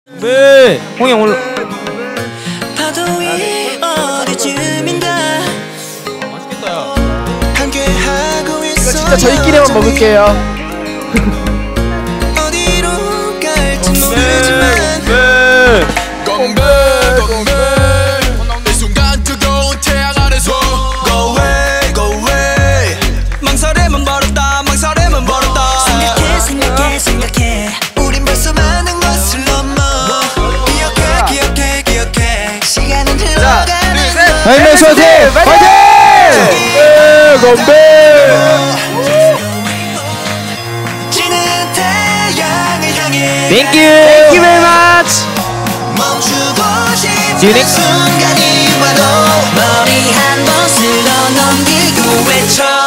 네. 홍영 올라. 맛있겠다. 이거 진짜 저희끼리만 먹을게요. 어디로 갈지 모르지만 공백 이 순간 뜨거운 태양 아래서 Go away go away 망설임은 멀었다 망설임은 멀었다 생각해 우린 벌써 많은 것을 넘어 기억해 시간은 흘러가는 다이너스 화이팅! 화이팅! 건배! 지는 태양을 향해 Thank you very much. 멈추고 See you 싶은 next. 순간이 와도 머리 한 번 쓸어 넘기고 외쳐